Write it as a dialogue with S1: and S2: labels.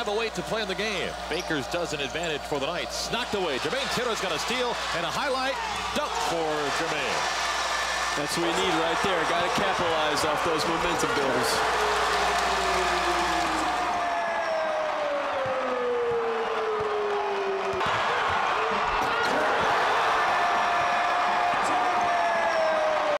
S1: 5:08 to play in the game. Baker's does an advantage for the Knights. Knocked away. Jermaine Taylor's got a steal and a highlight dunk for Jermaine.
S2: That's what we need right there. Got to capitalize off those momentum builders.